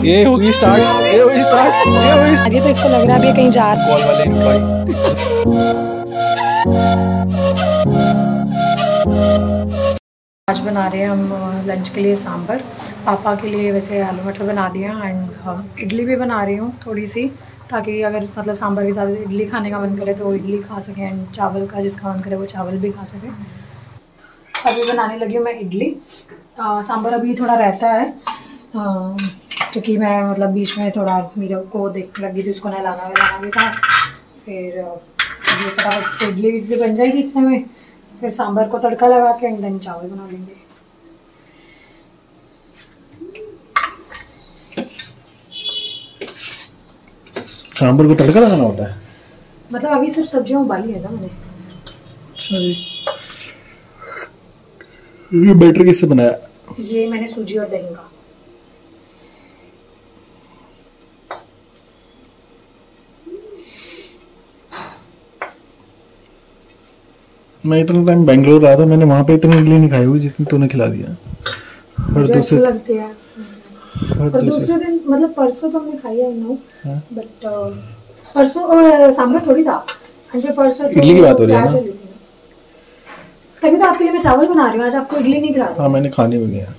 ये होगी स्टार्ट, ये होगी स्टार्ट, ये होगी। आगे तो इसको लग रहा है अभी कहीं जा रहा। कॉल वाले एम्प्लॉय। आज बना रहे हैं हम लंच के लिए सांभर। पापा के लिए वैसे आलू मटर बना दिया एंड इडली भी बना रही हूँ थोड़ी सी, ताकि अगर मतलब सांभर के साथ इडली खाने का मन करे तो इडली खा सके एंड चावल का जिसका मन करे वो चावल भी खा सके। अभी बनाने लगी हूँ मैं इडली। सांभर अभी थोड़ा रहता है क्योंकि मैं मतलब बीच में थोड़ा मेरे को देख लगी थी, उसको नहलाना वहलाना भी था। फिर ये फटाफट से इडली बन जाएगी इतने में, फिर सांभर को तड़का लगा के एंड देन चावल बना लेंगे। सांभर को तड़का लगाना होता है? मतलब अभी सिर्फ सब्जियां उबाली है ना मैंने। अच्छा जी। ये बैटर किससे बनाया? ये मैंने सूजी और दही का। मैं इतना टाइम बेंगलोर रहा था, मैंने वहाँ पे इतनी इडली नहीं खाई हुई जितनी तूने खिला दिया। मुझे अच्छी लगती है। और दूसरे दिन मतलब परसों तो हमने खाई है नो, बट परसों सांभर थोड़ी था। परसों इडली की बात हो रही है ना? तभी तो आपके लिए मैं चावल बना रही हूँ, आज आपको इडली नहीं खिला रही। हाँ मैंने खानी भी नहीं है।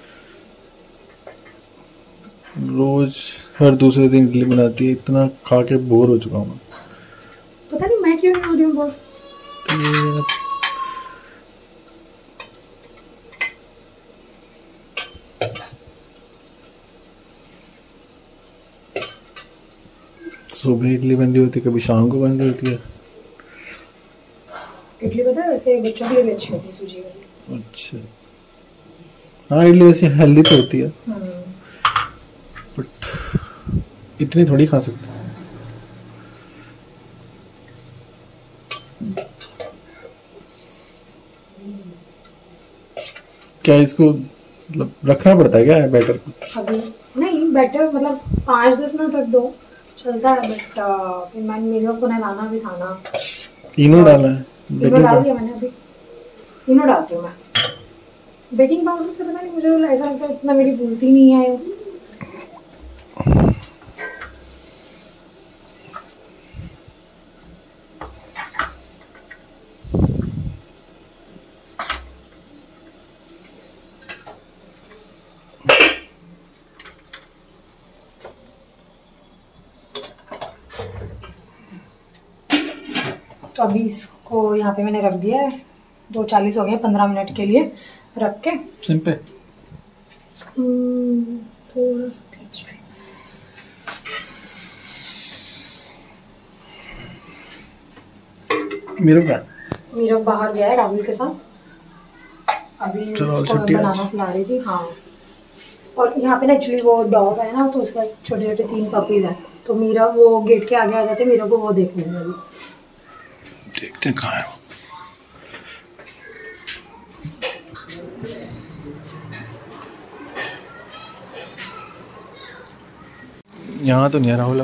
रोज हर दूसरे दिन इडली बनाती है, इतना खा के बोर हो चुका हूँ। पता नहीं मैं क्यों नहीं हो रही हूँ बोर। सुबह इडली बन रही होती है, कभी शाम को बन रही होती है। इडली पता है वैसे बच्चों के लिए भी अच्छी होती है सूजी वाली। अच्छा हाँ, इडली वैसे हेल्दी तो होती है, बट इतनी थोड़ी खा सकते हैं। क्या इसको मतलब रखना पड़ता है क्या बैटर को? अभी नहीं, बैटर मतलब 5-10 मिनट रख दो चलता है, बट फिर मैंने मेरे को नहलाना भी था ना। इनो डाला है? इनो डाल दिया मैंने, अभी इनो डालती हूँ मैं। बेकिंग पाउडर से पता नहीं मुझे ऐसा लगता है इतना मेरी भूलती नहीं है। तो अभी इसको यहाँ पे मैंने रख दिया है, 2:40 हो गए, 15 मिनट के लिए रख के सिम पे थोड़ा सा तेज पे। मीरा बाहर गया है राहुल के साथ, अभी उसको बनाना खिला रही थी। हाँ, और यहाँ पे ना एक्चुअली वो डॉग है ना, तो उसका छोटे छोटे 3 पपीज हैं, तो मीरा वो गेट के आगे आ जाते, मीरा को वो देख लेंगे। अभी देखते हैं कहाँ है। यहाँ तो नहीं है राहुल, अब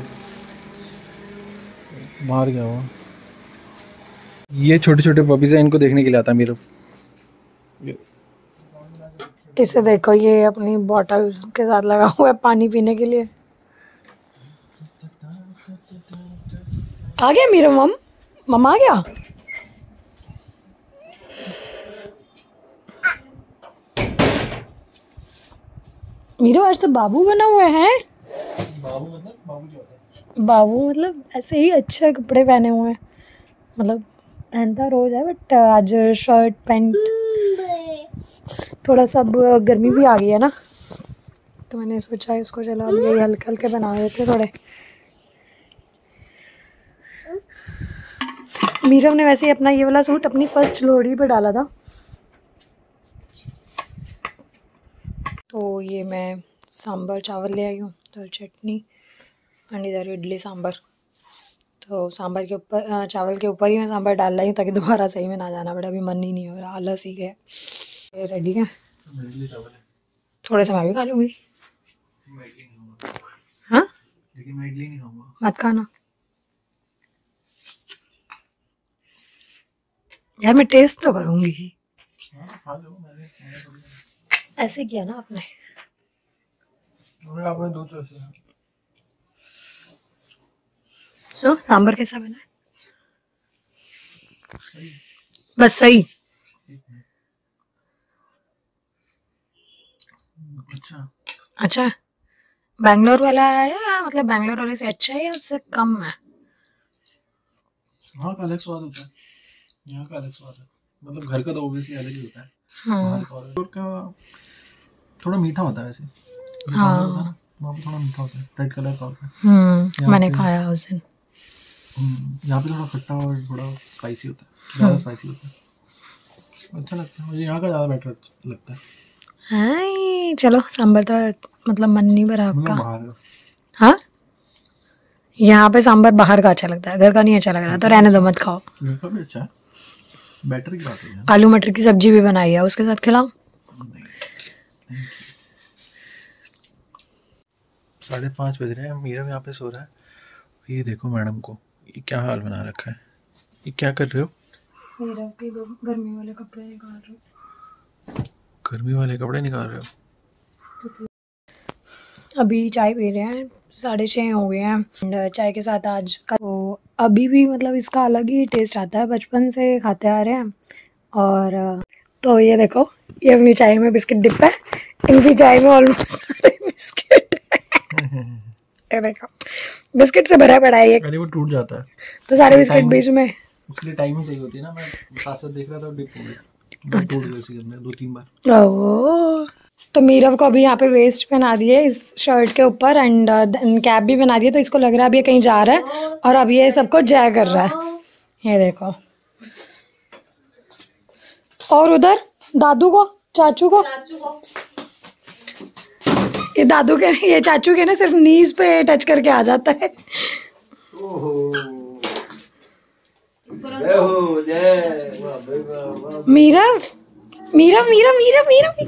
बाहर गया हुआ। ये छोटे छोटे पपीज हैं, इनको देखने के लिए आता है मेरा। इसे देखो, ये अपनी बॉटल के साथ लगा हुआ है पानी पीने के लिए। आ गया मेरा मम आ गया। मीरा आज तो बाबू बना हुआ है। बाबू मतलब बाबू क्या होता है? बाबू मतलब ऐसे ही अच्छे कपड़े पहने हुए हैं, मतलब पहनता रोज है, बट आज शर्ट पैंट। थोड़ा सा गर्मी भी आ गई है ना, तो मैंने सोचा इसको चलो अब यही हल्के हल्के बना देते थोड़े। मीरा ने वैसे ही अपना ये वाला सूट अपनी फर्स्ट लोहड़ी पे डाला था। तो ये मैं सांभर चावल ले आई हूँ, तो चटनी और इधर इडली सांभर। तो सांभर के ऊपर चावल के ऊपर ही मैं सांभर डाल रही हूँ ताकि दोबारा सही में ना जाना पड़े। अभी मन ही नहीं हो रहा, आलस ही गया। ये रेडी है, थोड़े से मैं भी खा लूँगी। हाँ लेकिन मैं इडली नहीं खाऊंगा। मत खाना यार, मैं टेस्ट तो करूँगी ही। ऐसे किया ना आपने। आपने दो चॉइसेस हैं। सो सांबर कैसा बना है? बस सही। अच्छा अच्छा, बैंगलोर वाला है या मतलब बैंगलोर वाले से अच्छा है या उससे कम है? वहाँ का अलग स्वाद होता है, यहाँ का अलग स्वाद है। मतलब घर का तो ऑब्वियसली अलग ही होता है, हाँ बाहर का और का थोड़ा मीठा होता है वैसे। जो सांभर होता है हाँ। ना, वहाँ पे थोड़ा मीठा होता है, रेड कलर का होता है। यहाँ मैंने पे खाया उस दिन। यहाँ पे थोड़ा खट्टा और थोड़ा स्पाइसी होता है, ज़्यादा स्पाइसी होता है। अच्छा लगता है मुझे, यहाँ का ज़्यादा बेटर लगता है। हाय चलो, सांबर तो मतलब मन नहीं भरा मतलब आपका? बाहर हाँ, यहाँ पे सांबर बाहर का अच्छा लगता है, घर का नहीं अच्छा लग रहा तो रहने दो, मत खाओ। घर का भी अच्छा है, बेटर की बात है। आलू मटर की सब्जी भी बनाई है, उसके साथ खिलाऊं? 5:30 बज रहे हैं, मीरा यहाँ पे सो रहा है। ये देखो मैडम को, ये क्या हाल बना रखा है। ये क्या कर रहे हो? मीरा के दो गर्मी वाले कपड़े निकाल रही हूँ। गर्मी वाले कपड़े निकाल रहे हो? अभी चाय पी रहे हैं, 6:30 हो गए हैं। एंड चाय के साथ आज का तो अभी भी मतलब इसका अलग ही टेस्ट आता है, बचपन से खाते आ रहे हैं। और तो ये देखो, ये अपनी चाय में बिस्किट डिप है, इनकी चाय में ऑलमोस्ट सारे बिस्किट ये देखो, बिस्किट से भरा पड़ा है ये। अरे वो टूट जाता है तो सारे बिस्किट बीच में। उसके लिए टाइम ही चाहिए होती है ना। मैं साथ साथ देख रहा था, डिप हो गई, टूट गई उसी के अंदर 2-3 बार। ओह, तो मीरव को अभी यहाँ पे वेस्ट पहना दिए इस शर्ट के ऊपर एंड कैप भी बना दिए, तो इसको लग रहा है अब ये कहीं जा रहा है और अब ये सबको जय कर रहा है। ये देखो, और उधर दादू को, चाचू को, ये दादू के, ये चाचू के ना सिर्फ नीज पे टच करके आ जाता है। मीरव मीरव मीरव मीरव मीरव,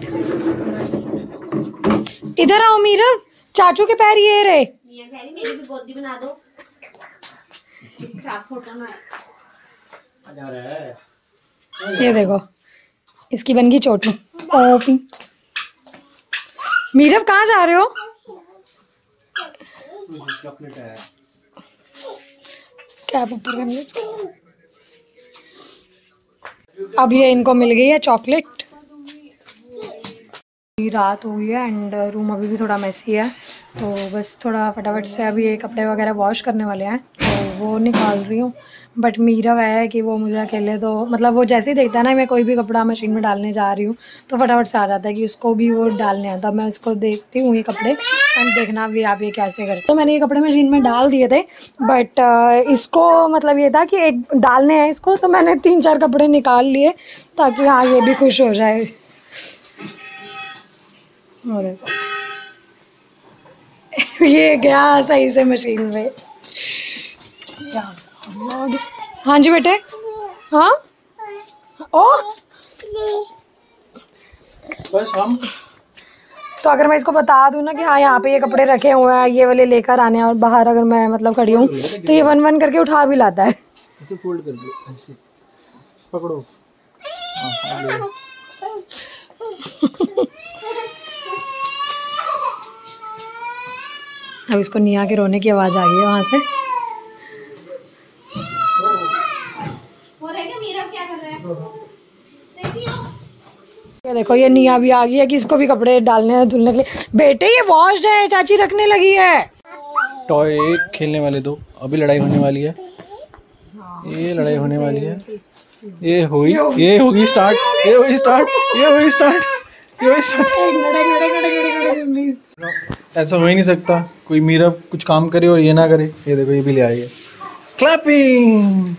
इधर आओ मीरव, चाचू के पैर ये रहे। मेरी भी गोदी बना दो, खराब फोटो ना। ये देखो, इसकी बन गई चोटी। मीरव कहाँ जा रहे हो? कैप ऊपर करने से। अब ये इनको मिल गई है चॉकलेट। रात हो गई है एंड रूम अभी भी थोड़ा मैसी है, तो बस थोड़ा फटाफट से अभी ये कपड़े वगैरह वॉश करने वाले हैं, तो वो निकाल रही हूँ। बट मीरा वह है कि वो मुझे अकेले तो मतलब वो जैसे ही देखता है ना मैं कोई भी कपड़ा मशीन में डालने जा रही हूँ तो फटाफट से आ जाता है कि उसको भी वो डालने आता है। मैं उसको देखती हूँ ये कपड़े एंड देखना भी आप ये कैसे करते। तो मैंने ये कपड़े मशीन में डाल दिए थे, बट इसको मतलब ये था कि एक डालने हैं इसको, तो मैंने 3-4 कपड़े निकाल लिए ताकि हाँ ये भी खुश हो जाए। और ये गया सही से मशीन में। हाँ जी बेटे, हाँ ओ बस हम तो अगर मैं इसको बता दूं ना कि हाँ यहाँ पे ये कपड़े रखे हुए हैं, ये वाले लेकर आने हैं, और बाहर अगर मैं मतलब खड़ी हूँ तो ये 1-1 करके उठा भी लाता है। ऐसे फोल्ड कर दो, ऐसे पकड़ो। हाँ, ले लो। अब इसको निया के रोने की आवाज़ आ गई है वहाँ से। ये देखो, ये निया भी आ गई है कि इसको भी कपड़े डालने हैं धुलने के लिए। बेटे ये वॉश्ड है, चाची रखने लगी है। टॉय खेलने वाले दो, अभी लड़ाई होने वाली है। ये लड़ाई होने वाली है, ये होगी स्टार्ट, ये होगी स्टार्ट, ये होगी स्टार्ट, ये होगी स्टार्ट। ऐसा हो ही नहीं सकता, कोई मीरा कुछ काम करे और ये ना करे। ये देखो, ये भी ले आई है। क्लैपिंग,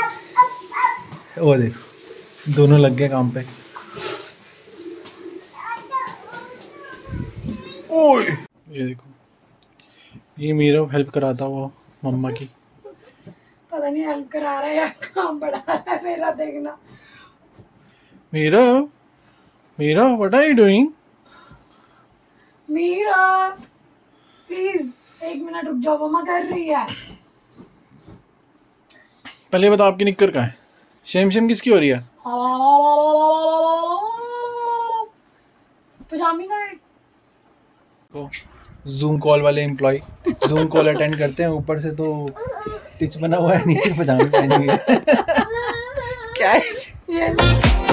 वो देखो दोनों लग गए काम पे। ओए ये देखो, ये मीरा हेल्प कराता हुआ मम्मा की। पता नहीं हेल्प करा रहा है या काम बढ़ा रहा है मेरा, देखना। Meera, Meera what are you doing? Meera please 1 minute रुक जाओ, मम्मा कर रही है। पहले बता, आपकी निक्कर कहाँ है? शेम शेम किसकी हो रही है? पजामी का है। को जूम कॉल वाले एम्प्लॉय जूम कॉल अटेंड करते हैं, ऊपर से तो टिच बना हुआ है, नीचे पजामा पहनी हुई है। क्या है? Yes.